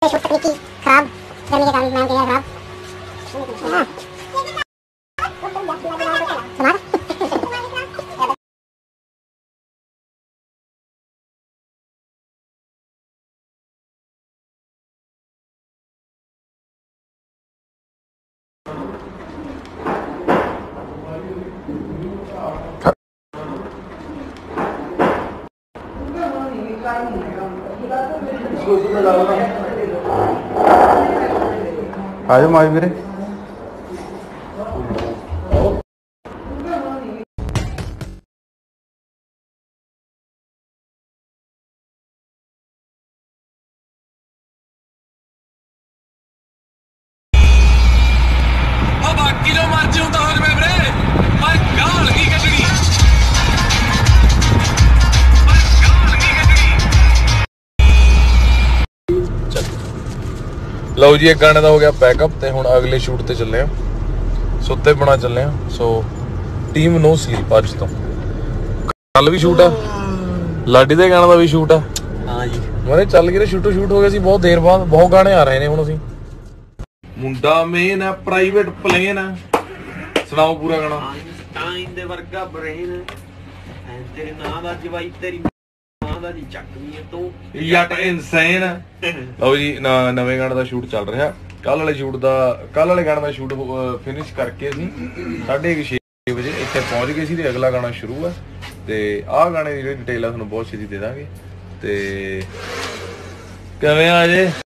shoot तकनीकी खराब गर्मी के कारण मैं खराब आज माज मेरे बाकी जो मर्जी होता हो जाए वीरे पर गाल की कटनी लो जी एक गाने का हो गया पैकअप ते हुण अगले शूट ते चले सुत्ते बना चले सो टीम नो स्लीप अज तो कल भी शूट है लाडी दे गाने का भी शूट है हाँ जी मैंने चल गए शूट हो गया सी बहुत देर बाद बहुत गाने आ रहे ने हुण असीं मुंडा मेन है प्राइवेट प्लेन है सुनाओ पूरा गाना टाइम दे वर्गा ब्रेन तेरे नाम दा जवाई तेरी मां दा जी चकनी है तू ਯਟ ਇਨਸੇਨ ਲਓ ਜੀ ਨਵੇਂ ਗਾਣੇ ਦਾ ਸ਼ੂਟ ਚੱਲ ਰਿਹਾ ਕੱਲ ਵਾਲੇ ਗਾਣੇ ਦਾ ਸ਼ੂਟ ਫਿਨਿਸ਼ ਕਰਕੇ ਅਸੀਂ 6:30 ਵਜੇ ਇੱਥੇ ਪਹੁੰਚ ਗਏ ਸੀ ਤੇ ਅਗਲਾ ਗਾਣਾ ਸ਼ੁਰੂ ਹੈ ਤੇ ਆਹ ਗਾਣੇ ਦੀ ਜਿਹੜੀ ਡਿਟੇਲ ਆ ਤੁਹਾਨੂੰ ਬਹੁਤ ਛੇਤੀ ਦੇ ਦਾਂਗੇ ਤੇ ਕਿਵੇਂ ਆ ਜੇ